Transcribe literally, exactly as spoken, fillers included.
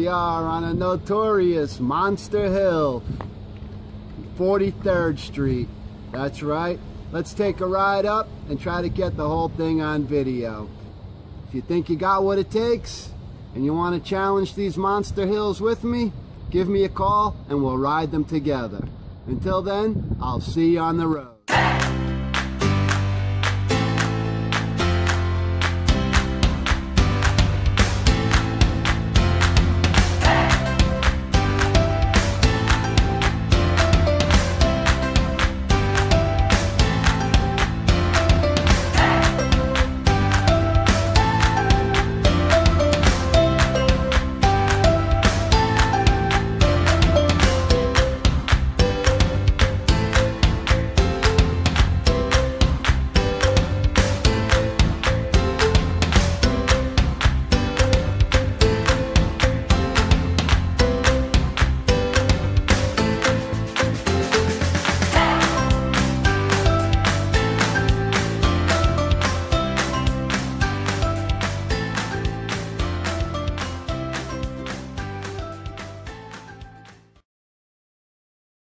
we are on a notorious Monster Hill, forty-third Street. That's right. Let's take a ride up and try to get the whole thing on video. If you think you got what it takes and you want to challenge these monster hills with me, give me a call and we'll ride them together. Until then, I'll see you on the road.